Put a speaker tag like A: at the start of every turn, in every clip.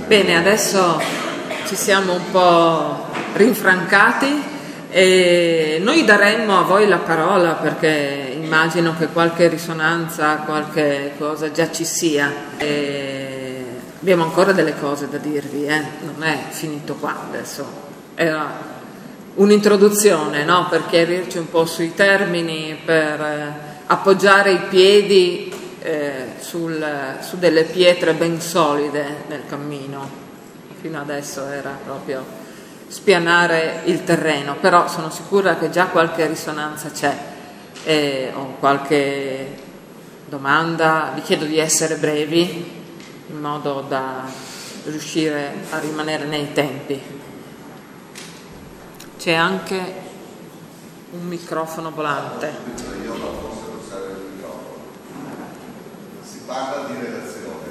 A: Bene, adesso ci siamo un po' rinfrancati e noi daremmo a voi la parola perché immagino che qualche risonanza, qualche cosa già ci sia. Abbiamo ancora delle cose da dirvi, non è finito qua adesso. Era un'introduzione, no? Per chiarirci un po' sui termini, per appoggiare i piedi su delle pietre ben solide nel cammino. Fino adesso era proprio spianare il terreno, però sono sicura che già qualche risonanza c'è. Ho qualche domanda, vi chiedo di essere brevi in modo da riuscire a rimanere nei tempi. C'è anche un microfono volante.
B: Io non posso usare il microfono. Si parla di relazione.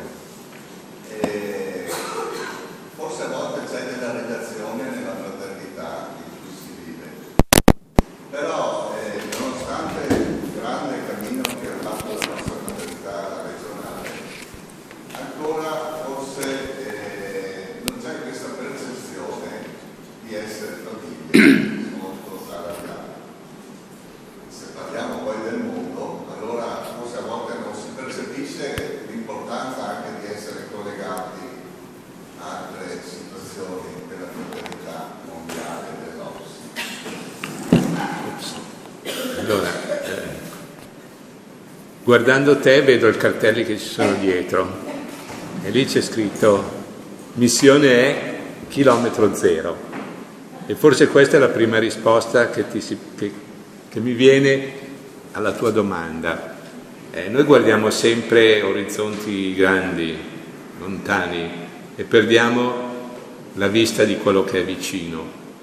B: Forse a volte c'è della relazione nella fraternità in cui si vive. Però, nonostante il grande cammino che ha fatto la nostra fraternità regionale, ancora forse non c'è questa percezione di essere famiglia molto allargata. Se parliamo poi del mondo, allora forse a volte non si percepisce l'importanza anche di essere collegati a altre situazioni della fraternità mondiale dell'OSS.
C: Allora, guardando te vedo i cartelli che ci sono dietro e lì c'è scritto missione è chilometro zero e forse questa è la prima risposta che mi viene alla tua domanda. Noi guardiamo sempre orizzonti grandi, lontani e perdiamo la vista di quello che è vicino.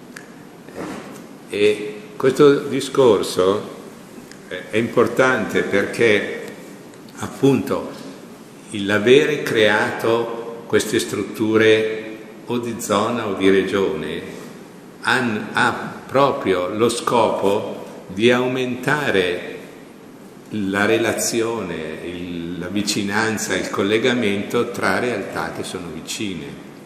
C: E questo discorso è importante perché appunto l'avere creato queste strutture o di zona o di regione ha proprio lo scopo di aumentare la relazione, la vicinanza, il collegamento tra realtà che sono vicine.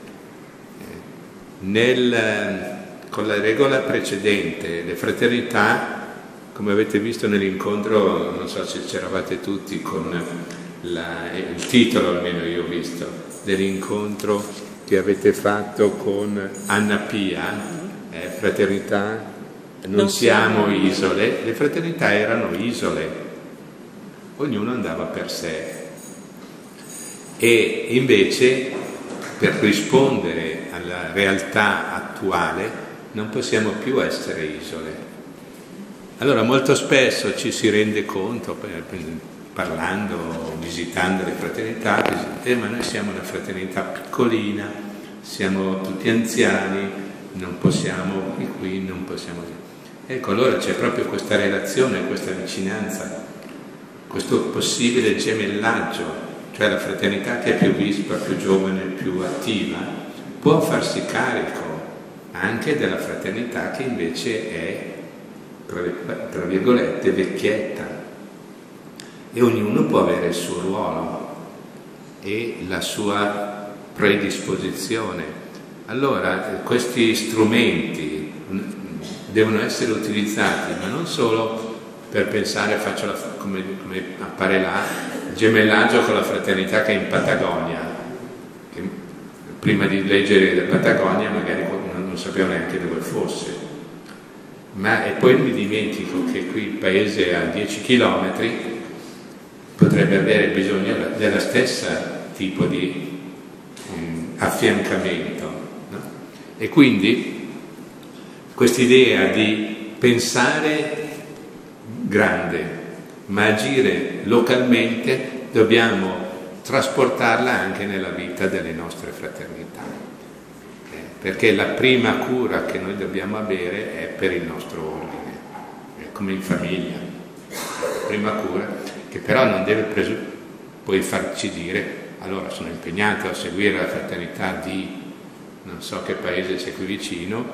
C: Con la regola precedente, le fraternità, come avete visto nell'incontro, non so se c'eravate tutti con il titolo, almeno io ho visto, dell'incontro che avete fatto con Anna Pia, fraternità, non siamo isole, le fraternità erano isole, ognuno andava per sé. E invece, per rispondere alla realtà attuale, non possiamo più essere isole. Allora molto spesso ci si rende conto, parlando, visitando le fraternità, ma noi siamo una fraternità piccolina, siamo tutti anziani, non possiamo qui, non possiamo lì. Ecco, allora c'è proprio questa relazione, questa vicinanza, questo possibile gemellaggio, cioè la fraternità che è più vispa, più giovane, più attiva, può farsi carico anche della fraternità che invece è, tra virgolette, vecchietta. E ognuno può avere il suo ruolo e la sua predisposizione. Allora, questi strumenti devono essere utilizzati, ma non solo per pensare, come appare là, il gemellaggio con la fraternità che è in Patagonia, che prima di leggere la Patagonia magari non sapevo neanche dove fosse, e poi mi dimentico che qui il paese a 10 chilometri potrebbe avere bisogno della stessa tipo di affiancamento, no? E quindi quest'idea di pensare grande ma agire localmente dobbiamo trasportarla anche nella vita delle nostre fraternità, perché la prima cura che noi dobbiamo avere è per il nostro ordine, è come in famiglia, la prima cura che però non deve poi farci dire allora sono impegnato a seguire la fraternità di non so che paese c'è qui vicino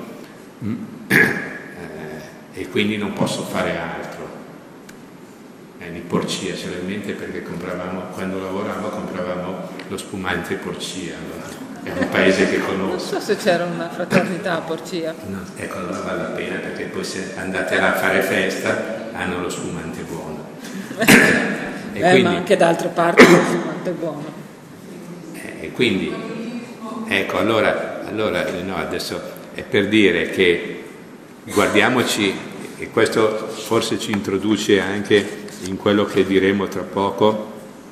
C: e quindi non posso fare altro. Di Porcia ce l'ho in mente perché quando lavoravo compravamo lo spumante Porcia, allora è un paese che
A: Non
C: conosco.
A: so se c'era una fraternità a Porcia.
C: No, ecco, allora vale la pena, perché poi se andate là a fare festa hanno lo spumante buono. E quindi,
A: ma anche da altre parti lo spumante è buono.
C: E quindi, ecco, allora no, adesso è per dire che guardiamoci, e questo forse ci introduce anche in quello che diremo tra poco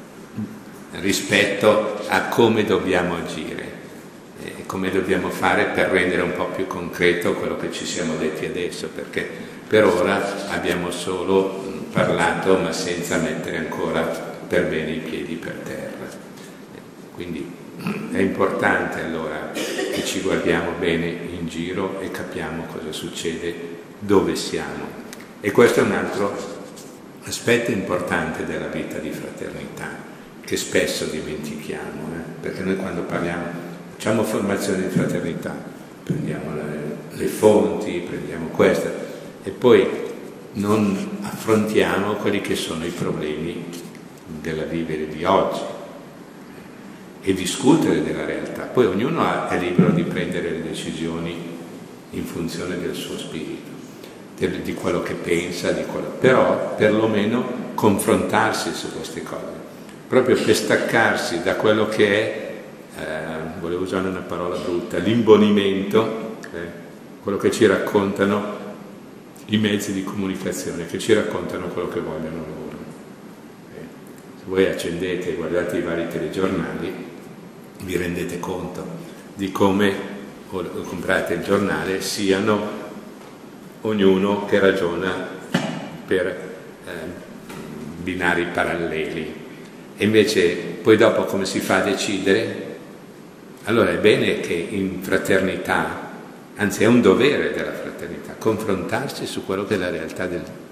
C: rispetto a come dobbiamo agire, come dobbiamo fare per rendere un po' più concreto quello che ci siamo detti adesso, perché per ora abbiamo solo parlato ma senza mettere ancora per bene i piedi per terra. Quindi è importante allora che ci guardiamo bene in giro e capiamo cosa succede, dove siamo. E questo è un altro aspetto importante della vita di fraternità, che spesso dimentichiamo, perché noi quando facciamo formazione di fraternità, prendiamo le fonti, prendiamo queste, e poi non affrontiamo quelli che sono i problemi della vivere di oggi e discutere della realtà. Poi ognuno è libero di prendere le decisioni in funzione del suo spirito, di quello che pensa, però perlomeno confrontarsi su queste cose, proprio per staccarsi da quello che è, volevo usare una parola brutta, l'imbonimento, quello che ci raccontano i mezzi di comunicazione, che ci raccontano quello che vogliono loro. Se voi accendete e guardate i vari telegiornali, vi rendete conto di come, o comprate il giornale, siano ognuno che ragiona per binari paralleli. E invece poi dopo come si fa a decidere? Allora è bene che in fraternità, anzi è un dovere della fraternità, confrontarsi su quello che è la realtà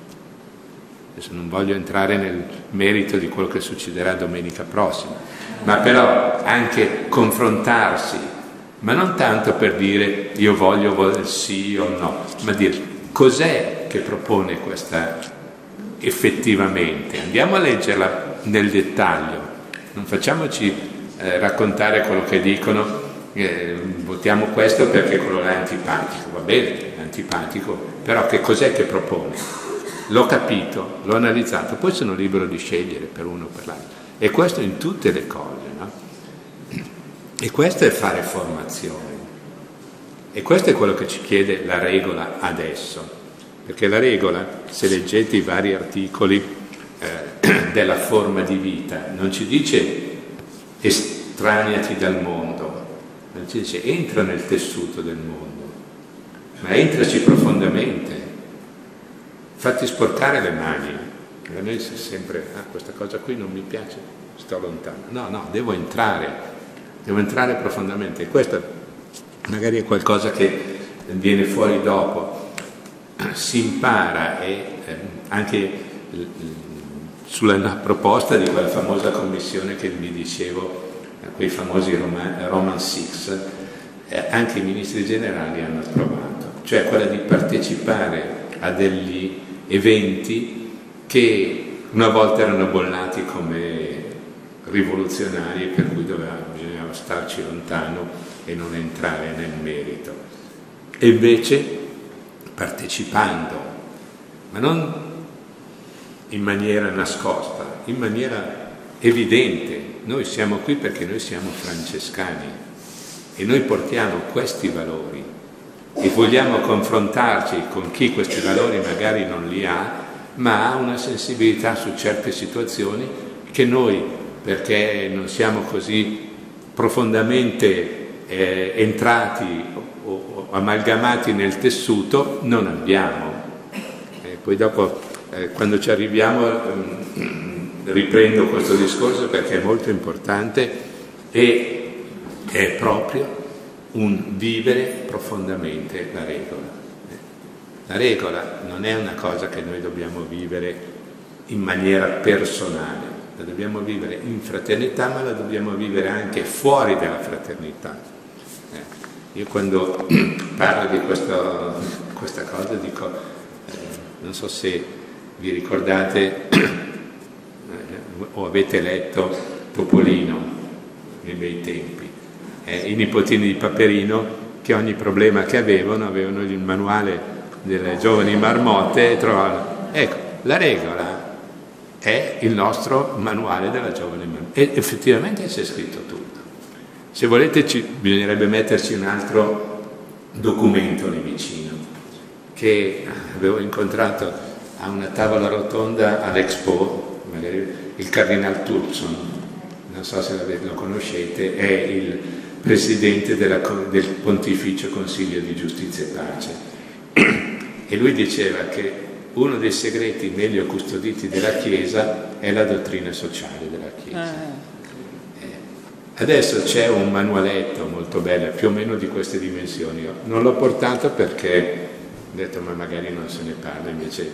C: Adesso non voglio entrare nel merito di quello che succederà domenica prossima, ma però anche confrontarsi, ma non tanto per dire io voglio sì o no, ma dire cos'è che propone questa effettivamente. Andiamo a leggerla nel dettaglio, non facciamoci raccontare quello che dicono, votiamo questo perché quello là è antipatico, va bene, è antipatico, però che cos'è che propone? L'ho capito, l'ho analizzato, poi sono libero di scegliere per uno o per l'altro. E questo in tutte le cose, no? E questo è fare formazione. E questo è quello che ci chiede la regola adesso. Perché la regola, se leggete i vari articoli della forma di vita, non ci dice estraniati dal mondo, non ci dice entra nel tessuto del mondo, ma entraci profondamente. Fatti sporcare le mani. A noi c'è sempre, questa cosa qui non mi piace, sto lontano. No, devo entrare profondamente. E questo magari è qualcosa che viene fuori dopo. Si impara e anche sulla proposta di quella famosa commissione che vi dicevo, quei famosi Roman 6, anche i ministri generali hanno approvato, cioè quella di partecipare a degli eventi che una volta erano bollati come rivoluzionari, per cui bisognava starci lontano e non entrare nel merito. E invece partecipando, ma non in maniera nascosta, in maniera evidente. Noi siamo qui perché noi siamo francescani e noi portiamo questi valori e vogliamo confrontarci con chi questi valori magari non li ha, ma ha una sensibilità su certe situazioni che noi, perché non siamo così profondamente entrati o amalgamati nel tessuto, non abbiamo. Poi dopo, quando ci arriviamo, riprendo questo discorso perché è molto importante e è proprio un vivere profondamente la regola. La regola non è una cosa che noi dobbiamo vivere in maniera personale, la dobbiamo vivere in fraternità, ma la dobbiamo vivere anche fuori dalla fraternità. Io quando parlo di questa cosa dico, non so se vi ricordate o avete letto Topolino nei miei tempi. I nipotini di Paperino, che ogni problema che avevano il manuale delle giovani marmotte e trovavano. Ecco, la regola è il nostro manuale della giovane marmotta e effettivamente c'è scritto tutto. Se volete bisognerebbe metterci un altro documento lì vicino, che avevo incontrato a una tavola rotonda all'Expo, magari il Cardinal Turkson, non so se lo conoscete, è il presidente del Pontificio Consiglio di Giustizia e Pace, e lui diceva che uno dei segreti meglio custoditi della Chiesa è la dottrina sociale della Chiesa. Adesso c'è un manualetto molto bello, più o meno di queste dimensioni. Io non l'ho portato perché ho detto ma magari non se ne parla, invece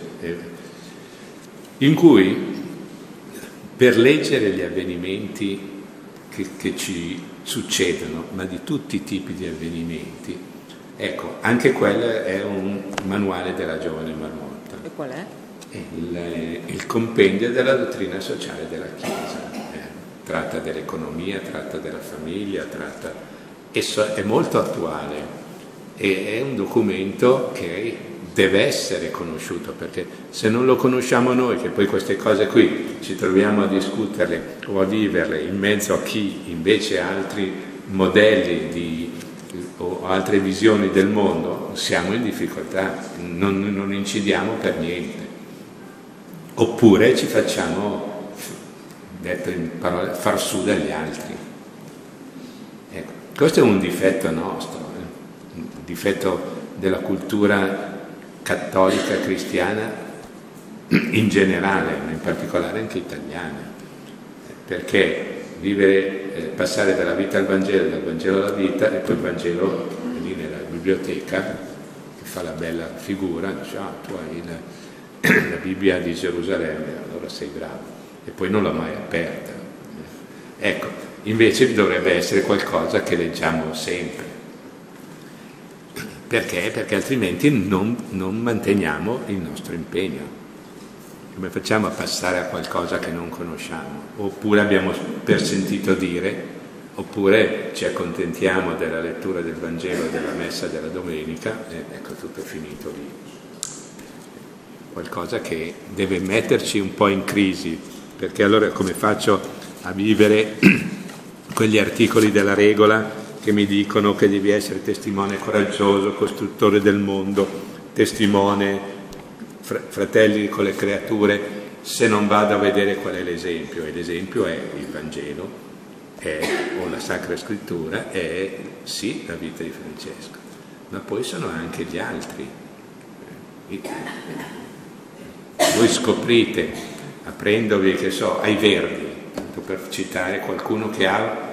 C: in cui per leggere gli avvenimenti che ci succedono, ma di tutti i tipi di avvenimenti, ecco, anche quello è un manuale della giovane marmotta.
A: E qual è?
C: È il compendio della dottrina sociale della Chiesa. Tratta dell'economia, tratta della famiglia, è molto attuale, e è un documento che deve essere conosciuto, perché se non lo conosciamo noi, che poi queste cose qui ci troviamo a discuterle o a viverle in mezzo a chi invece ha altri modelli o altre visioni del mondo, siamo in difficoltà, non incidiamo per niente, oppure ci facciamo, detto in parole, far su dagli altri. Ecco, questo è un difetto nostro, un difetto della cultura cattolica cristiana in generale, ma in particolare anche italiana, perché passare dalla vita al Vangelo, dal Vangelo alla vita, e poi il Vangelo è lì nella biblioteca che fa la bella figura, dice tu hai la Bibbia di Gerusalemme, allora sei bravo, e poi non l'ho mai aperta. Ecco, invece dovrebbe essere qualcosa che leggiamo sempre. Perché? Perché altrimenti non manteniamo il nostro impegno. Come facciamo a passare a qualcosa che non conosciamo? Oppure abbiamo per sentito dire, oppure ci accontentiamo della lettura del Vangelo, della messa della domenica, e ecco, tutto è finito lì. Qualcosa che deve metterci un po' in crisi, perché allora come faccio a vivere quegli articoli della regola che mi dicono che devi essere testimone coraggioso, costruttore del mondo, testimone, fratelli con le creature, se non vado a vedere qual è l'esempio? E l'esempio è il Vangelo, o la Sacra Scrittura, è sì la vita di Francesco, ma poi sono anche gli altri. Voi scoprite, aprendovi, che so, ai Verdi, tanto per citare qualcuno che ha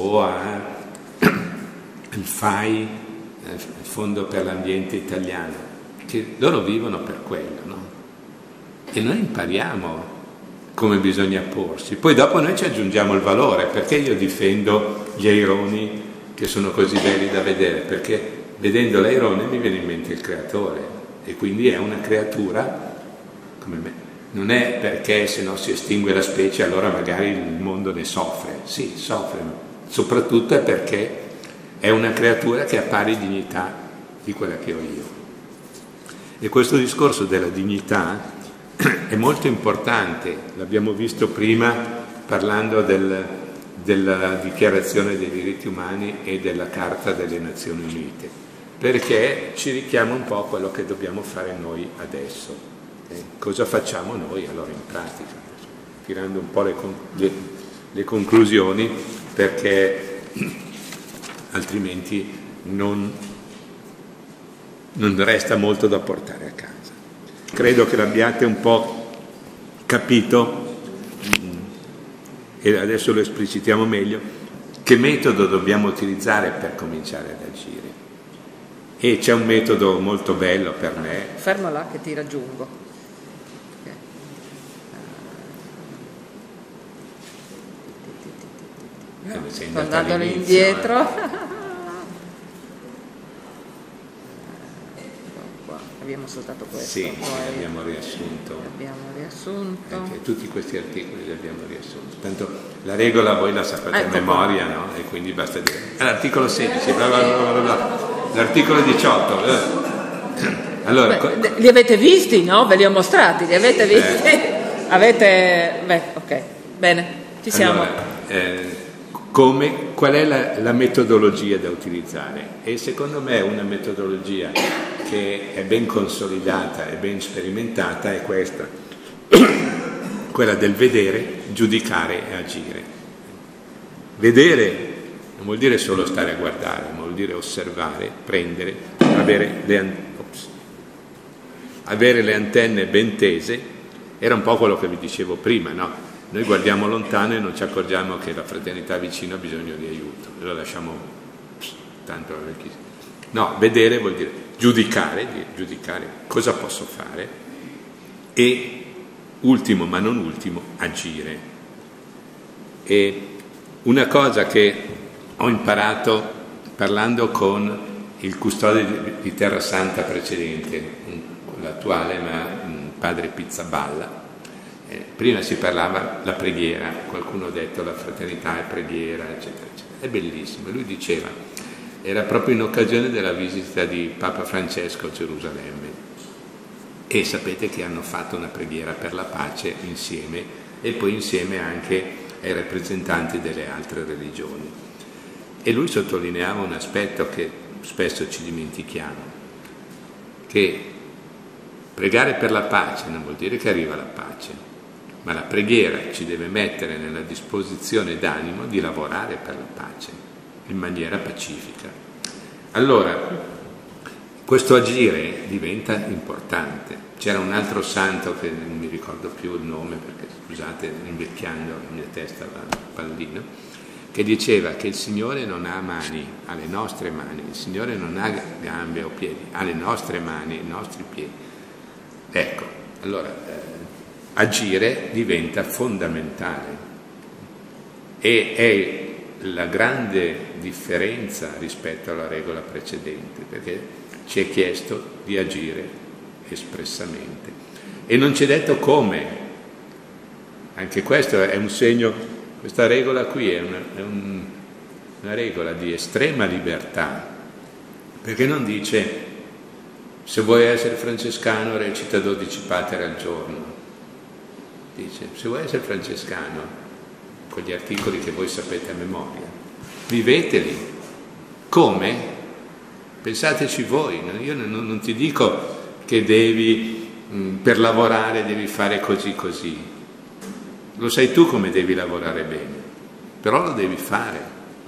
C: il FAI, il Fondo per l'Ambiente Italiano, che loro vivono per quello, no? E noi impariamo come bisogna porsi, poi dopo noi ci aggiungiamo il valore. Perché io difendo gli aironi che sono così belli da vedere? Perché vedendo l'airone mi viene in mente il creatore, e quindi è una creatura come me. Non è perché se no si estingue la specie allora magari il mondo ne soffre. Sì, soffre, ma soprattutto è perché è una creatura che ha pari dignità di quella che ho io. E questo discorso della dignità è molto importante, l'abbiamo visto prima parlando della Dichiarazione dei diritti umani e della Carta delle Nazioni Unite, perché ci richiama un po' a quello che dobbiamo fare noi adesso. Cosa facciamo noi allora in pratica? Tirando un po' le conclusioni, perché altrimenti non resta molto da portare a casa. Credo che l'abbiate un po' capito, e adesso lo esplicitiamo meglio, che metodo dobbiamo utilizzare per cominciare ad agire. E c'è un metodo molto bello per me.
A: Fermo là che ti raggiungo. Sto andando indietro. Abbiamo saltato questo.
C: Sì, poi abbiamo riassunto.
A: riassunto.
C: Anche tutti questi articoli li abbiamo riassunti. Tanto la regola voi la sapete a
A: Ecco
C: memoria, no? E quindi basta dire. L'articolo 16, bla bla bla bla bla. L'articolo 18. Allora,
A: beh, li avete visti, no? Ve li ho mostrati, li avete visti? Avete... Beh, ok, bene, ci siamo.
C: Allora, qual è la metodologia da utilizzare? E secondo me una metodologia che è ben consolidata e ben sperimentata è questa, quella del vedere, giudicare e agire. Vedere non vuol dire solo stare a guardare, ma vuol dire osservare, prendere, avere le antenne ben tese. Era un po' quello che vi dicevo prima, no? Noi guardiamo lontano e non ci accorgiamo che la fraternità vicino ha bisogno di aiuto, e lo lasciamo tanto. No, vedere vuol dire giudicare cosa posso fare, e ultimo ma non ultimo, agire. E una cosa che ho imparato parlando con il custode di Terra Santa precedente, l'attuale, ma padre Pizzaballa. Prima si parlava la preghiera, qualcuno ha detto la fraternità è preghiera, eccetera, eccetera. È bellissimo. Lui diceva, era proprio in occasione della visita di Papa Francesco a Gerusalemme, e sapete che hanno fatto una preghiera per la pace insieme, e poi insieme anche ai rappresentanti delle altre religioni. E lui sottolineava un aspetto che spesso ci dimentichiamo, che pregare per la pace non vuol dire che arriva la pace, ma la preghiera ci deve mettere nella disposizione d'animo di lavorare per la pace in maniera pacifica. Allora, questo agire diventa importante. C'era un altro santo che non mi ricordo più il nome perché, scusate, invecchiando la mia testa va al pallino, che diceva che il Signore non ha mani, ha le nostre mani, il Signore non ha gambe o piedi, ha le nostre mani, i nostri piedi. Ecco, allora agire diventa fondamentale, e è la grande differenza rispetto alla regola precedente, perché ci è chiesto di agire espressamente e non ci è detto come. Anche questo è un segno, questa regola qui è una regola di estrema libertà, perché non dice se vuoi essere francescano recita 12 pater al giorno. Dice, se vuoi essere francescano, con gli articoli che voi sapete a memoria, viveteli. Come? Pensateci voi. Io non ti dico che devi, per lavorare devi fare così così. Lo sai tu come devi lavorare bene, però lo devi fare.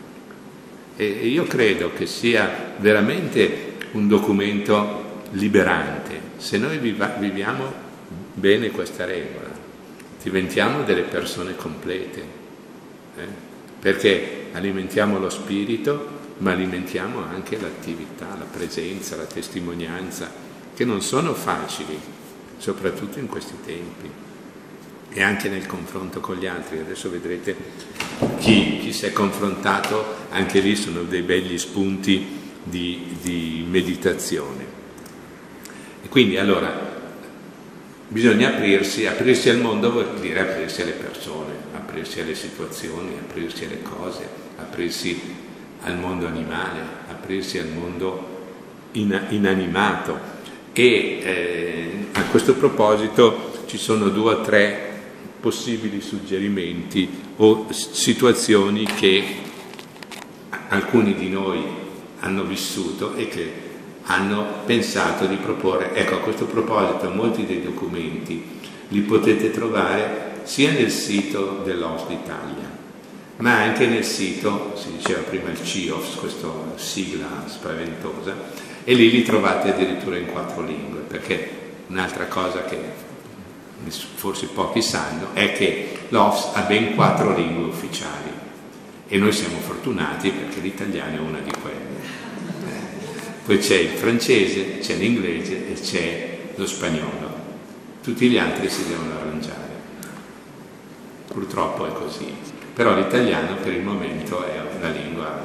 C: E io credo che sia veramente un documento liberante. Se noi viviamo bene questa regola, diventiamo delle persone complete, perché alimentiamo lo spirito, ma alimentiamo anche l'attività, la presenza, la testimonianza, che non sono facili, soprattutto in questi tempi, e anche nel confronto con gli altri. Adesso vedrete chi si è confrontato, anche lì sono dei begli spunti di meditazione. E quindi allora bisogna aprirsi al mondo, vuol dire aprirsi alle persone, aprirsi alle situazioni, aprirsi alle cose, aprirsi al mondo animale, aprirsi al mondo inanimato. E a questo proposito ci sono 2 o 3 possibili suggerimenti o situazioni che alcuni di noi hanno vissuto e che hanno pensato di proporre. Ecco, a questo proposito molti dei documenti li potete trovare sia nel sito dell'Os d'Italia, ma anche nel sito, si diceva prima il CIOFS, questa sigla spaventosa, e lì li trovate addirittura in 4 lingue, perché un'altra cosa che forse pochi sanno è che l'OFS ha ben 4 lingue ufficiali, e noi siamo fortunati perché l'italiano è una di quelle. Poi c'è il francese, c'è l'inglese e c'è lo spagnolo. Tutti gli altri si devono arrangiare. Purtroppo è così. Però l'italiano per il momento è una lingua,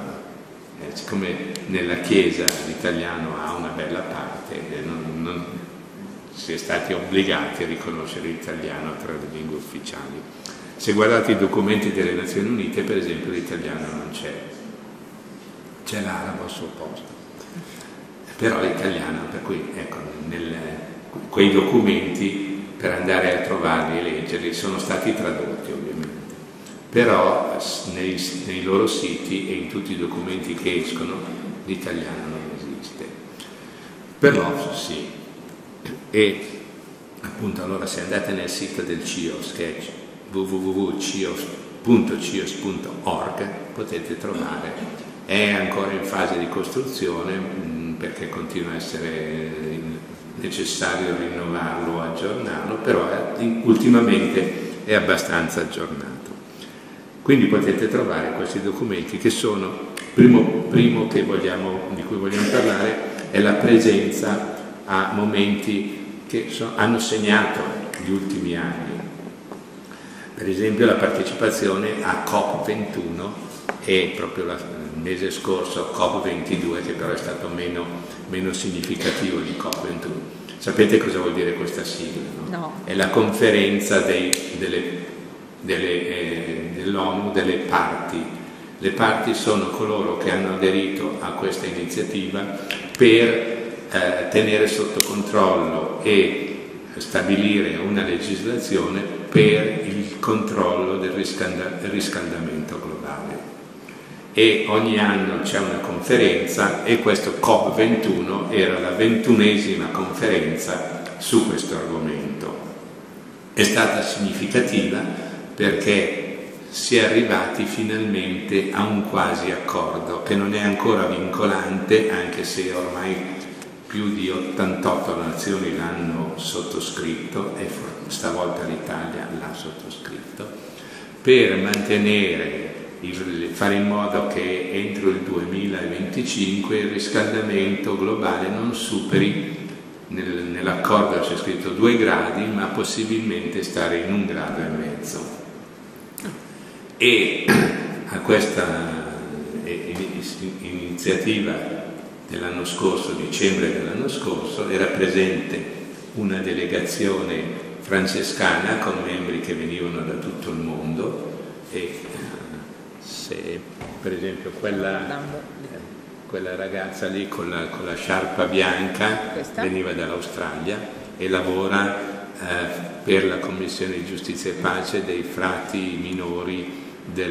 C: siccome nella Chiesa l'italiano ha una bella parte, si è stati obbligati a riconoscere l'italiano tra le lingue ufficiali. Se guardate i documenti delle Nazioni Unite, per esempio, l'italiano non c'è l'arabo al suo posto. Però l'italiano, per cui ecco, quei documenti per andare a trovarli e leggerli sono stati tradotti ovviamente, però nei loro siti e in tutti i documenti che escono l'italiano non esiste. Però sì, e appunto allora se andate nel sito del CIOS, che è www.cios.org, potete trovare, è ancora in fase di costruzione perché continua a essere necessario rinnovarlo, aggiornarlo, però ultimamente è abbastanza aggiornato. Quindi potete trovare questi documenti che sono, primo di cui vogliamo parlare, è la presenza a momenti che hanno segnato gli ultimi anni. Per esempio la partecipazione a COP21 e proprio il mese scorso COP22, che però è stato meno significativo di COP21. Sapete cosa vuol dire questa sigla? No?
A: No.
C: È la conferenza dell'ONU delle parti. Le parti sono coloro che hanno aderito a questa iniziativa per tenere sotto controllo e stabilire una legislazione per il controllo del riscaldamento globale. E ogni anno c'è una conferenza e questo COP21 era la 21esima conferenza su questo argomento. È stata significativa perché si è arrivati finalmente a un quasi accordo che non è ancora vincolante, anche se ormai più di 88 nazioni l'hanno sottoscritto e stavolta l'Italia l'ha sottoscritto, per fare in modo che entro il 2025 il riscaldamento globale non superi, nell'accordo c'è scritto 2 gradi, ma possibilmente stare in 1,5 gradi. E a questa iniziativa dell'anno scorso, dicembre dell'anno scorso, era presente una delegazione francescana con membri che venivano da tutto il mondo e se per esempio quella ragazza lì con la sciarpa bianca veniva dall'Australia e lavora per la Commissione di Giustizia e Pace dei frati minori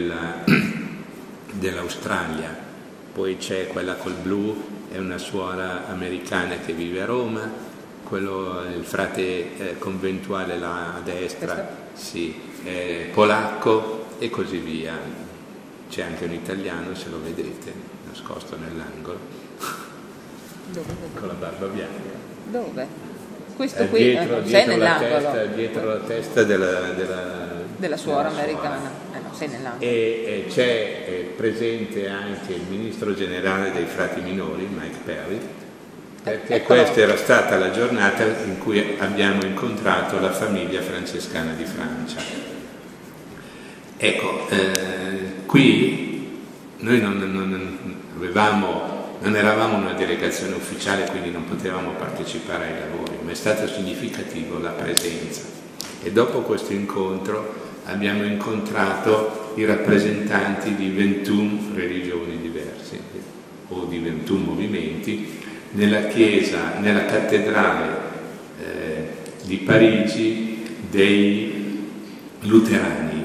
C: dell'Australia. Poi c'è quella col blu, è una suora americana che vive a Roma, il frate conventuale là a destra, sì, è polacco e così via. C'è anche un italiano, se lo vedete, nascosto nell'angolo, con la barba bianca.
A: Dove? Questo qui non c'è nell'angolo.
C: Dietro la testa
A: della suora americana. Non sei nell'angolo.
C: E c'è presente anche il ministro generale dei frati minori, Mike Perry, perché questa era stata la giornata in cui abbiamo incontrato la famiglia francescana di Francia. Ecco, qui noi non eravamo una delegazione ufficiale, quindi non potevamo partecipare ai lavori, ma è stato significativo la presenza. E dopo questo incontro abbiamo incontrato i rappresentanti di 21 religioni diverse o di 21 movimenti nella cattedrale di Parigi dei Luterani,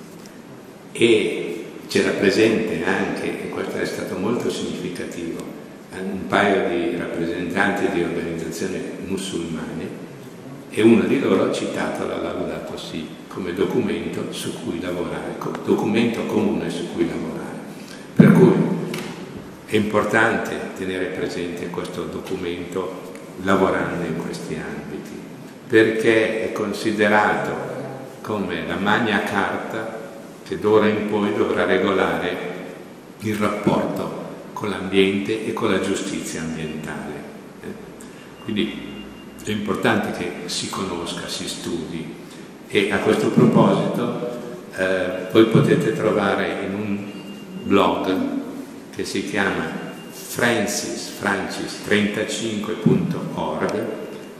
C: e c'era presente anche, e questo è stato molto significativo, un paio di rappresentanti di organizzazioni musulmane, e uno di loro ha citato la Laudato Si come documento su cui lavorare, documento comune su cui lavorare. Per cui è importante tenere presente questo documento lavorando in questi ambiti, perché è considerato come la Magna Carta che d'ora in poi dovrà regolare il rapporto con l'ambiente e con la giustizia ambientale. Quindi è importante che si conosca, si studi, e a questo proposito voi potete trovare in un blog che si chiama francis35.org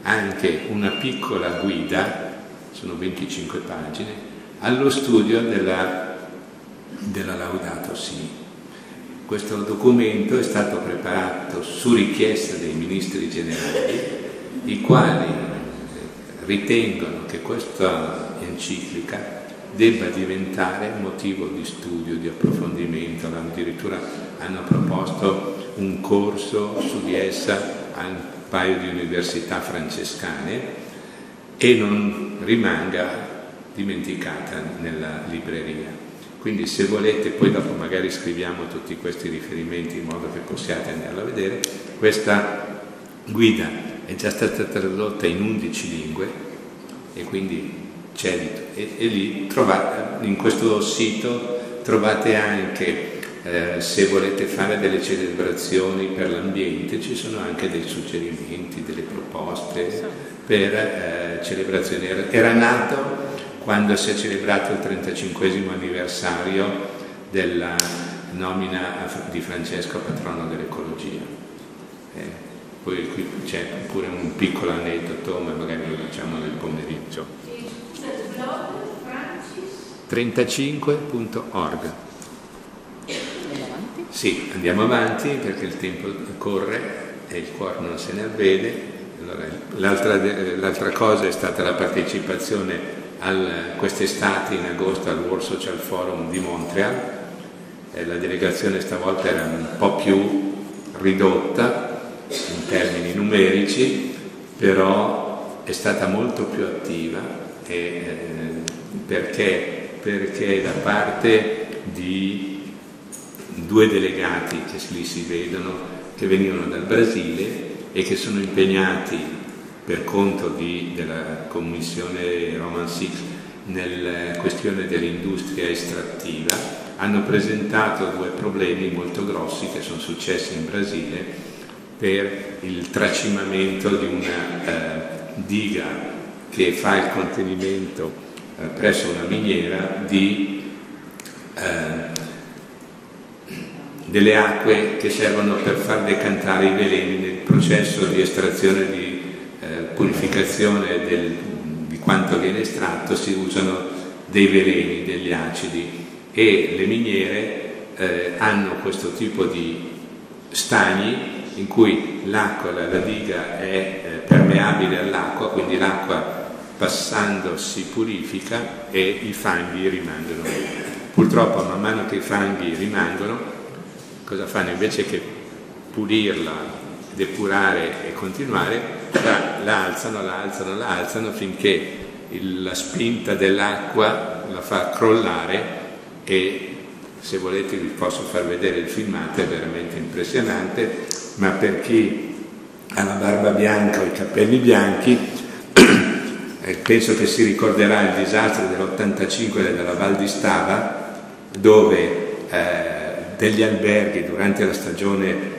C: anche una piccola guida, sono 25 pagine, allo studio della Laudato Si. Questo documento è stato preparato su richiesta dei ministri generali, i quali ritengono che questa enciclica debba diventare motivo di studio, di approfondimento. Addirittura hanno proposto un corso su di essa a un paio di università francescane e non rimanga dimenticata nella libreria. Quindi se volete, poi dopo magari scriviamo tutti questi riferimenti in modo che possiate andarla a vedere. Questa guida è già stata tradotta in 11 lingue e quindi c'è e lì trovate, in questo sito trovate anche, se volete fare delle celebrazioni per l'ambiente, ci sono anche dei suggerimenti, delle proposte per celebrazioni. Era nato quando si è celebrato il 35° anniversario della nomina di Francesco patrono dell'ecologia. Poi qui c'è pure un piccolo aneddoto, ma magari lo diciamo nel pomeriggio. 35.org. Sì, andiamo avanti perché il tempo corre e il cuore non se ne avvede. Allora, l'altra cosa è stata la partecipazione quest'estate in agosto al World Social Forum di Montreal. La delegazione stavolta era un po' più ridotta in termini numerici, però è stata molto più attiva perché da parte di 2 delegati che lì si vedono, che venivano dal Brasile e che sono impegnati per conto della Commissione Roman 6 nella questione dell'industria estrattiva, hanno presentato 2 problemi molto grossi che sono successi in Brasile per il tracimamento di una diga che fa il contenimento presso una miniera delle acque che servono per far decantare i veleni nel processo di estrazione di purificazione di quanto viene estratto. Si usano dei veleni, degli acidi, e le miniere hanno questo tipo di stagni in cui l'acqua, la diga è permeabile all'acqua, quindi l'acqua passando si purifica e i fanghi rimangono. Purtroppo man mano che i fanghi rimangono, cosa fanno? Invece che pulirla, depurare e continuare, la alzano finché la spinta dell'acqua la fa crollare, e se volete vi posso far vedere il filmato, è veramente impressionante, ma per chi ha la barba bianca o i capelli bianchi penso che si ricorderà il disastro dell'85 della Val di Stava, dove degli alberghi durante la stagione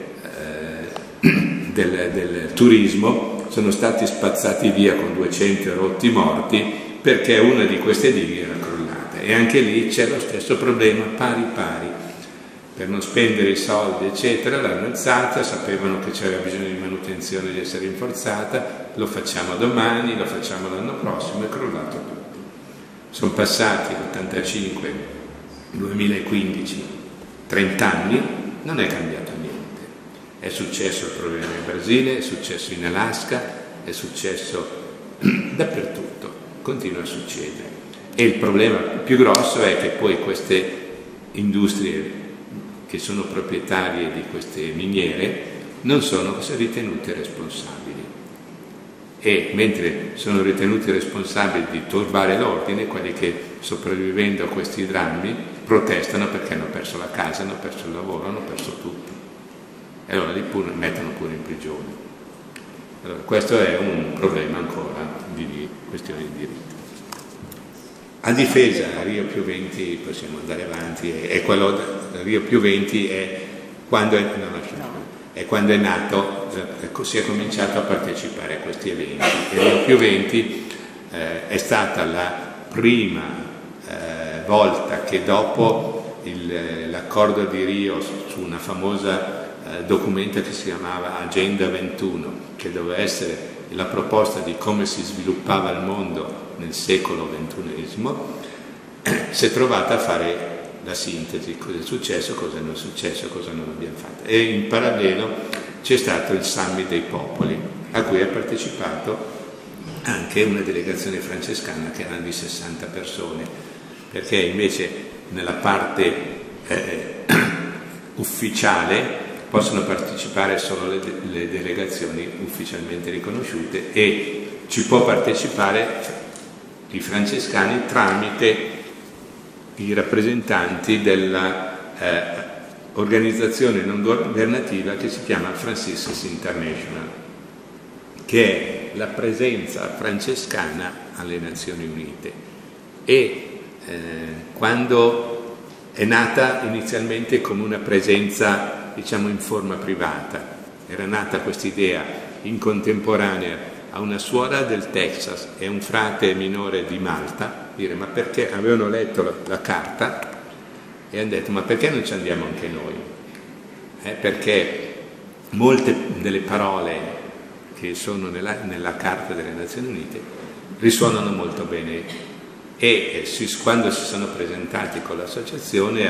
C: del turismo sono stati spazzati via con 200 rotti morti perché una di queste dighe era crollata, e anche lì c'è lo stesso problema pari. Per non spendere i soldi eccetera l'hanno alzata, sapevano che c'era bisogno di manutenzione, di essere rinforzata, lo facciamo domani, lo facciamo l'anno prossimo, è crollato tutto. Sono passati l'85, 2015, 30 anni, non è cambiato niente. È successo il problema in Brasile, è successo in Alaska, è successo dappertutto, continua a succedere. E il problema più grosso è che poi queste industrie che sono proprietarie di queste miniere non sono ritenute responsabili, e mentre sono ritenuti responsabili di turbare l'ordine, quelli che sopravvivendo a questi drammi protestano perché hanno perso la casa, hanno perso il lavoro, hanno perso tutto, e allora li mettono pure in prigione. Allora, questo è un problema ancora di questione di diritto. A difesa, a Rio più 20, possiamo andare avanti, e quello Rio più 20 è quando è nato, si è cominciato a partecipare a questi eventi. E Rio più 20 è stata la prima volta che dopo l'accordo di Rio su una famosa documento che si chiamava Agenda 21, che doveva essere la proposta di come si sviluppava il mondo nel secolo XXI, si è trovata a fare la sintesi, cosa è successo, cosa non è successo, cosa non abbiamo fatto. E in parallelo c'è stato il Summit dei Popoli, a cui ha partecipato anche una delegazione francescana che erano di 60 persone, perché invece nella parte ufficiale possono partecipare solo le delegazioni ufficialmente riconosciute, e ci può partecipare i francescani tramite i rappresentanti dell'organizzazione non governativa che si chiama Franciscus International, che è la presenza francescana alle Nazioni Unite. E quando è nata inizialmente come una presenza, diciamo, in forma privata, era nata quest'idea in contemporanea a una suora del Texas e un frate minore di Malta, dire ma perché avevano letto la carta e hanno detto ma perché non ci andiamo anche noi? Perché molte delle parole che sono nella Carta delle Nazioni Unite risuonano molto bene, e quando si sono presentati con l'associazione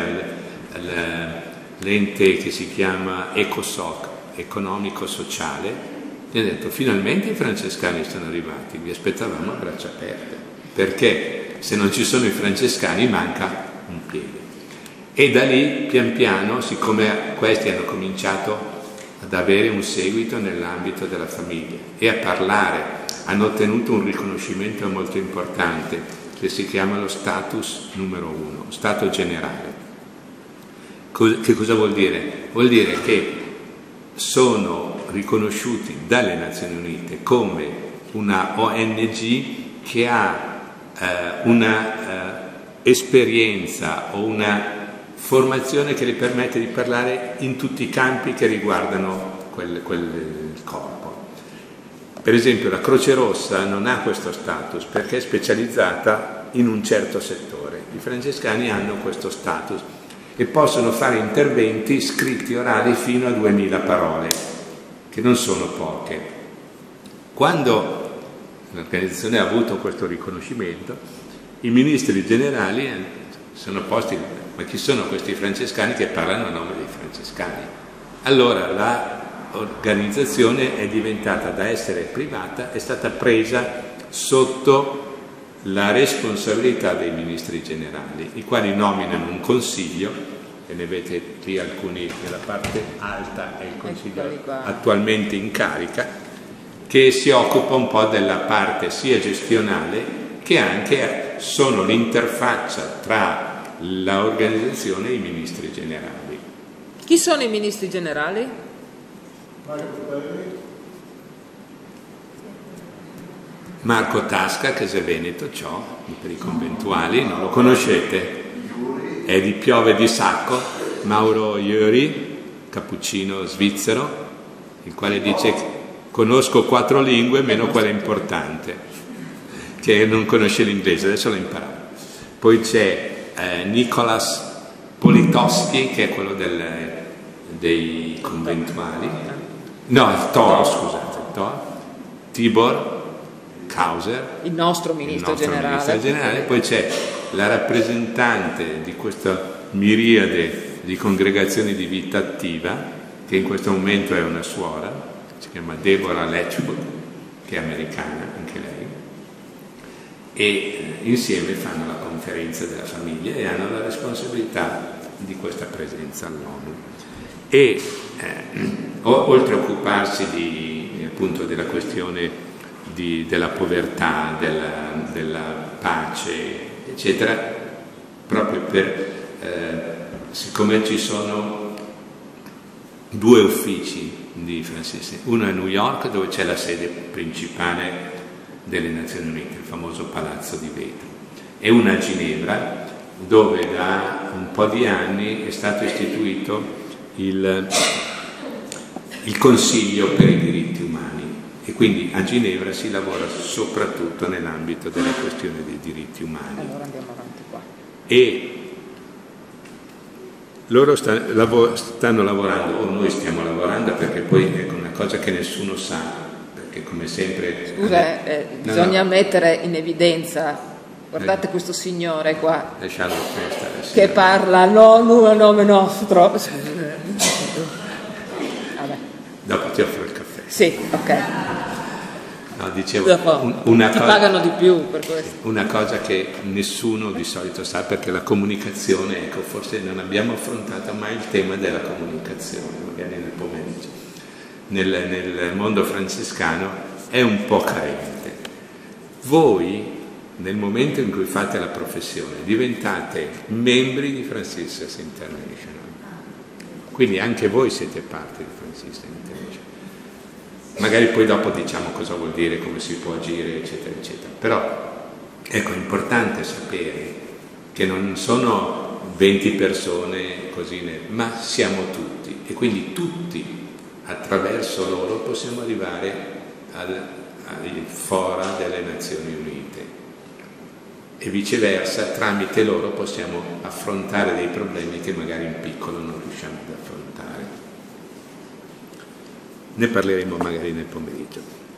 C: all'ente che si chiama ECOSOC, economico-sociale, mi ha detto finalmente i francescani sono arrivati, vi aspettavamo a braccia aperte, perché se non ci sono i francescani manca un piede. E da lì pian piano, siccome questi hanno cominciato ad avere un seguito nell'ambito della famiglia e a parlare, hanno ottenuto un riconoscimento molto importante che si chiama lo status numero 1, stato generale. Che cosa vuol dire? Vuol dire che sono riconosciuti dalle Nazioni Unite come una ONG che ha una esperienza o una formazione che le permette di parlare in tutti i campi che riguardano quel corpo. Per esempio la Croce Rossa non ha questo status perché è specializzata in un certo settore. I francescani hanno questo status e possono fare interventi scritti orali fino a 2000 parole, che non sono poche. Quando l'organizzazione ha avuto questo riconoscimento, i ministri generali sono posti, ma chi sono questi francescani che parlano a nome dei francescani? Allora l'organizzazione è diventata, da essere privata, è stata presa sotto la responsabilità dei ministri generali, i quali nominano un consiglio, e ne vedete qui alcuni nella parte alta, è il consiglio attualmente in carica, che si occupa un po' della parte sia gestionale che anche sono l'interfaccia tra l'organizzazione e i ministri generali.
A: Chi sono i ministri generali?
C: Marco Tasca, che è veneto, per i conventuali, non lo conoscete? È di Piove di Sacco. Mauro Iuri, cappuccino svizzero, il quale dice conosco 4 lingue meno quella importante, che non conosce l'inglese, adesso l'ho imparato. Poi c'è Nicolas Politowski, che è quello dei conventuali, no, Toro, scusate, Tibor Kauser,
A: il nostro ministro generale.
C: Poi c'è la rappresentante di questa miriade di congregazioni di vita attiva, che in questo momento è una suora, si chiama Deborah Letchwood, che è americana anche lei, e insieme fanno la conferenza della famiglia e hanno la responsabilità di questa presenza all'ONU. E oltre a occuparsi appunto della questione della povertà, della pace, eccetera, proprio siccome ci sono 2 uffici di francesi, uno a New York dove c'è la sede principale delle Nazioni Unite, il famoso Palazzo di Vetro, e uno a Ginevra dove da un po' di anni è stato istituito il Consiglio per i diritti umani. E quindi a Ginevra si lavora soprattutto nell'ambito della questione dei diritti umani.
A: Allora andiamo avanti qua.
C: E loro stanno lavorando, o noi stiamo lavorando, perché poi è una cosa che nessuno sa, perché come sempre...
A: Scusa, bisogna mettere in evidenza, guardate questo signore qua, che parla non a nome nostro. Vabbè.
C: Dopo ti offro il caffè.
A: Sì, ok.
C: No, dicevo,
A: ti pagano di più per questo.
C: Una cosa che nessuno di solito sa, perché la comunicazione, ecco, forse non abbiamo affrontato mai il tema della comunicazione, magari nel pomeriggio. Nel mondo francescano è un po' carente. Voi, nel momento in cui fate la professione, diventate membri di Franciscans International. Quindi anche voi siete parte di Franciscans International. Magari poi dopo diciamo cosa vuol dire, come si può agire, eccetera, eccetera. Però, ecco, è importante sapere che non sono 20 persone così, ma siamo tutti. E quindi tutti, attraverso loro, possiamo arrivare ai fora delle Nazioni Unite. E viceversa, tramite loro possiamo affrontare dei problemi che magari in piccolo non riusciamo ad affrontare. Ne parleremo magari nel pomeriggio.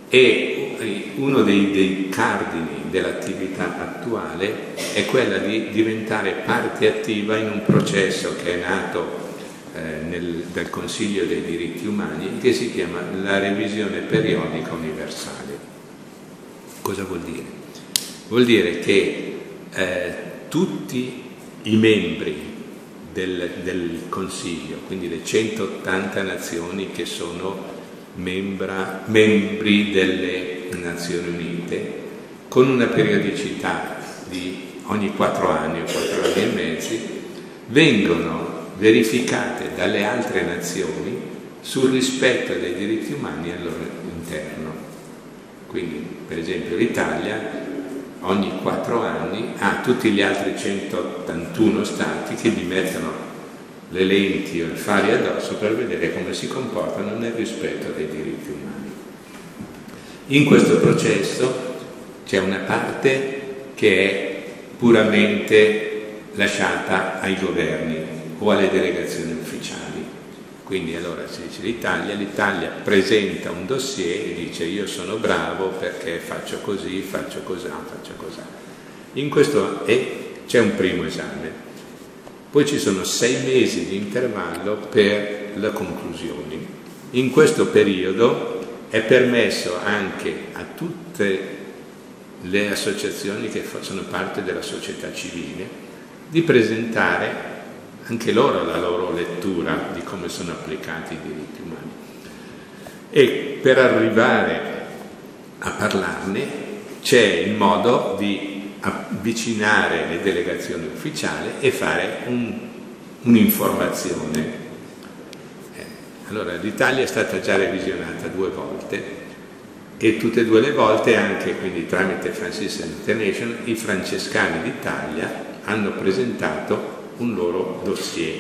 C: E uno dei cardini dell'attività attuale è quella di diventare parte attiva in un processo che è nato dal Consiglio dei diritti umani, che si chiama la revisione periodica universale. Cosa vuol dire? Vuol dire che tutti i membri del Consiglio, quindi le 180 nazioni che sono membri delle Nazioni Unite, con una periodicità di ogni 4 anni o 4 anni e mezzi, vengono verificate dalle altre nazioni sul rispetto dei diritti umani al loro interno. Quindi, per esempio, l'Italia ogni 4 anni ha tutti gli altri 181 stati che gli mettono le lenti o i fari addosso per vedere come si comportano nel rispetto dei diritti umani. In questo processo c'è una parte che è puramente lasciata ai governi o alle delegazioni ufficiali. Quindi allora si dice l'Italia presenta un dossier e dice io sono bravo perché faccio così, faccio così, faccio così. In questo c'è un primo esame. Poi ci sono 6 mesi di intervallo per le conclusioni. In questo periodo è permesso anche a tutte le associazioni che sono parte della società civile di presentare anche loro la loro lettura di come sono applicati i diritti umani. E per arrivare a parlarne c'è il modo di avvicinare le delegazioni ufficiali e fare un'informazione. Allora, l'Italia è stata già revisionata 2 volte e tutte e 2 le volte, anche quindi tramite Franciscans International, i francescani d'Italia hanno presentato un loro dossier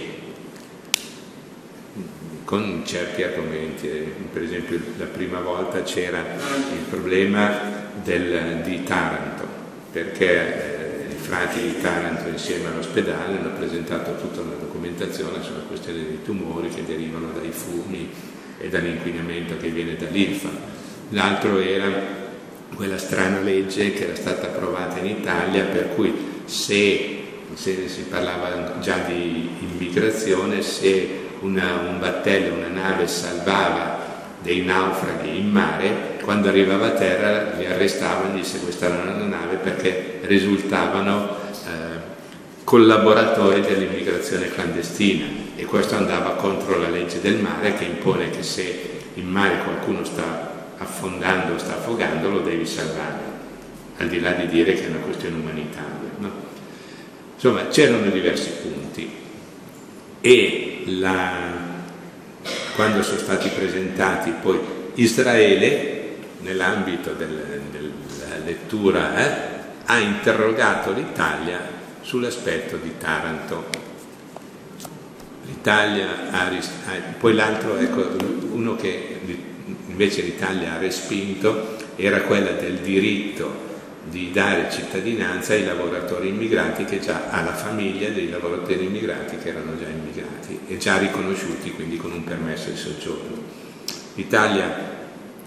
C: con certi argomenti. Per esempio, la prima volta c'era il problema di Taranto, perché i frati di Taranto insieme all'ospedale hanno presentato tutta una documentazione sulla questione dei tumori che derivano dai fumi e dall'inquinamento che viene dall'Ilfa. L'altro era quella strana legge che era stata approvata in Italia, per cui se si parlava già di immigrazione, se un battello, una nave salvava dei naufraghi in mare, quando arrivava a terra li arrestavano e gli sequestravano la nave perché risultavano collaboratori dell'immigrazione clandestina, e questo andava contro la legge del mare, che impone che se in mare qualcuno sta affondando o sta affogando lo devi salvare, al di là di dire che è una questione umanitaria, no? Insomma, c'erano diversi punti e quando sono stati presentati poi Israele, nell'ambito della lettura, ha interrogato l'Italia sull'aspetto di Taranto. L'Italia poi l'altro, ecco, uno che invece l'Italia ha respinto era quella del diritto di dare cittadinanza ai lavoratori immigrati, che già alla famiglia dei lavoratori immigrati che erano già immigrati e già riconosciuti quindi con un permesso di soggiorno. L'Italia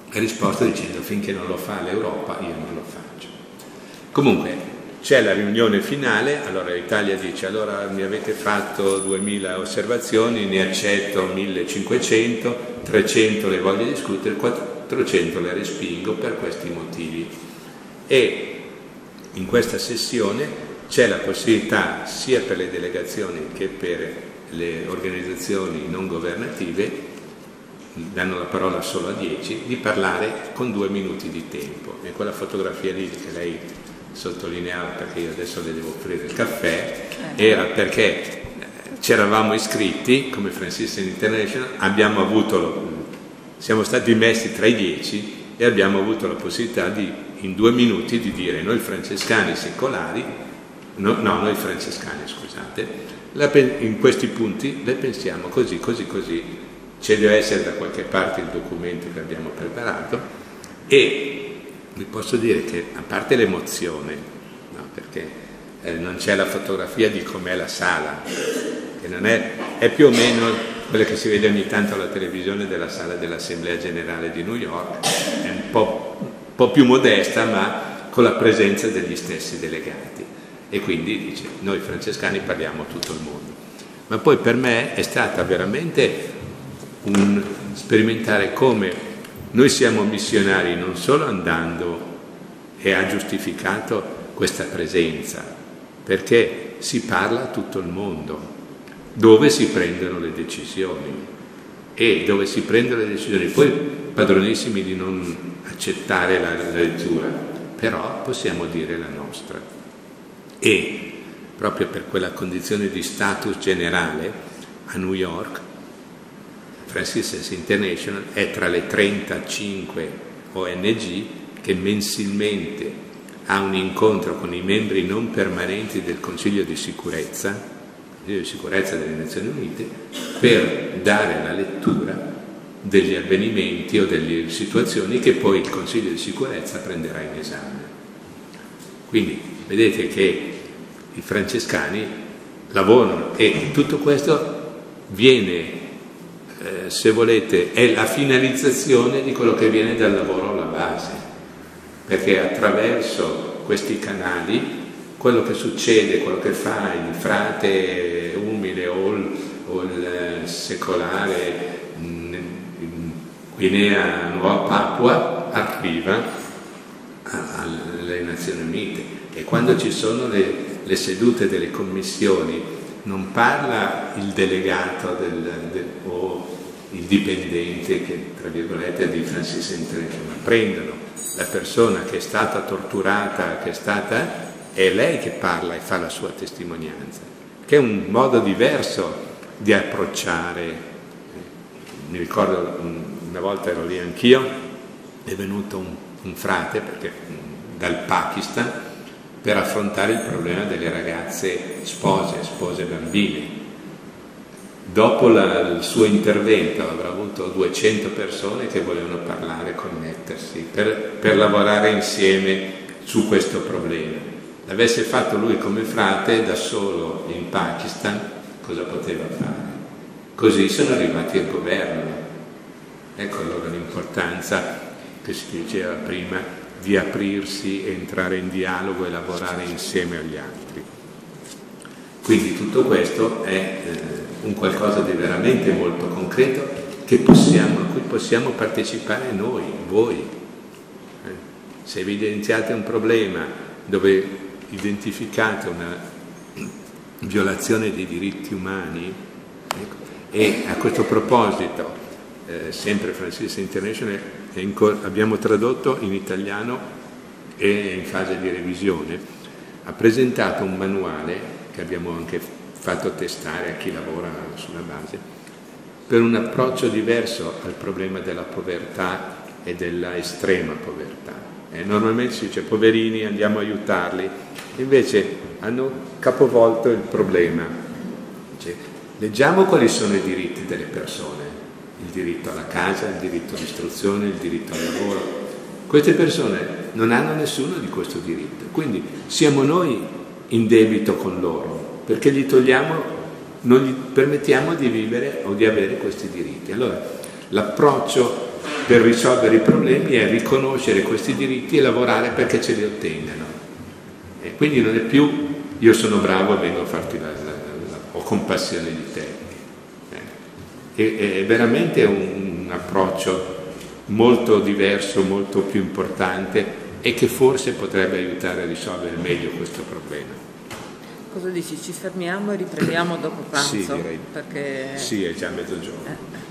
C: ha risposto dicendo: finché non lo fa l'Europa io non lo faccio. Comunque c'è la riunione finale, allora l'Italia dice: allora mi avete fatto 2000 osservazioni, ne accetto 1500, 300 le voglio discutere, 400 le respingo per questi motivi. E in questa sessione c'è la possibilità, sia per le delegazioni che per le organizzazioni non governative, danno la parola solo a 10, di parlare con 2 minuti di tempo. E quella fotografia lì che lei sottolineava, perché io adesso le devo offrire il caffè, era perché c'eravamo iscritti come Franciscan International, siamo stati messi tra i 10 e abbiamo avuto la possibilità di, in 2 minuti, di dire: noi francescani secolari, noi francescani, scusate, in questi punti le pensiamo così, così, così. Ci deve essere da qualche parte il documento che abbiamo preparato, e vi posso dire che, a parte l'emozione, no, perché non c'è la fotografia di com'è la sala, che non è più o meno quella che si vede ogni tanto alla televisione della sala dell'Assemblea Generale di New York, è un po' più modesta, ma con la presenza degli stessi delegati. E quindi dice: noi francescani parliamo a tutto il mondo. Ma poi per me è stata veramente un sperimentare come noi siamo missionari, non solo andando, e ha giustificato questa presenza, perché si parla a tutto il mondo, dove si prendono le decisioni, e dove si prendono le decisioni, poi padronissimi di non accettare la lettura, però possiamo dire la nostra. E proprio per quella condizione di status generale a New York, Franciscan International è tra le 35 ONG che mensilmente ha un incontro con i membri non permanenti del Consiglio di Sicurezza delle Nazioni Unite, per dare la lettura degli avvenimenti o delle situazioni che poi il Consiglio di Sicurezza prenderà in esame. Quindi vedete che i francescani lavorano, e tutto questo viene, se volete, è la finalizzazione di quello che viene dal lavoro alla base, perché attraverso questi canali quello che succede, quello che fa il frate umile o il secolare in Guinea Nuova Papua arriva alle Nazioni Unite. E quando ci sono le sedute delle commissioni, non parla il delegato o il dipendente che, tra virgolette, è di Franciscan International, ma prendono la persona che è stata torturata, è lei che parla e fa la sua testimonianza, che è un modo diverso di approcciare. Mi ricordo una volta ero lì anch'io, è venuto un frate dal Pakistan per affrontare il problema delle ragazze spose bambine. Dopo il suo intervento avrà avuto 200 persone che volevano parlare, connettersi, per lavorare insieme su questo problema. L'avesse fatto lui come frate da solo in Pakistan, cosa poteva fare? Così sono arrivati al governo. Ecco allora l'importanza che si diceva prima di aprirsi, entrare in dialogo e lavorare insieme agli altri. Quindi tutto questo è un qualcosa di veramente molto concreto a cui possiamo partecipare noi, voi. Se evidenziate un problema dove identificate una violazione dei diritti umani, e a questo proposito sempre Franciscan International abbiamo tradotto in italiano e in fase di revisione, ha presentato un manuale che abbiamo anche fatto testare a chi lavora sulla base, per un approccio diverso al problema della povertà e della estrema povertà. Normalmente si dice poverini, andiamo a aiutarli, invece hanno capovolto il problema. Leggiamo quali sono i diritti delle persone, il diritto alla casa, il diritto all'istruzione, il diritto al lavoro. Queste persone non hanno nessuno di questo diritto, quindi siamo noi in debito con loro, perché non gli permettiamo di vivere o di avere questi diritti. Allora, l'approccio per risolvere i problemi è riconoscere questi diritti e lavorare perché ce li ottengano. E quindi non è più io sono bravo e vengo a farti ho compassione di te. È veramente un approccio molto diverso, molto più importante e che forse potrebbe aiutare a risolvere meglio questo problema.
A: Cosa dici? Ci fermiamo e riprendiamo dopo pranzo?
C: Sì, direi.
A: Perché...
C: Sì, è già mezzogiorno.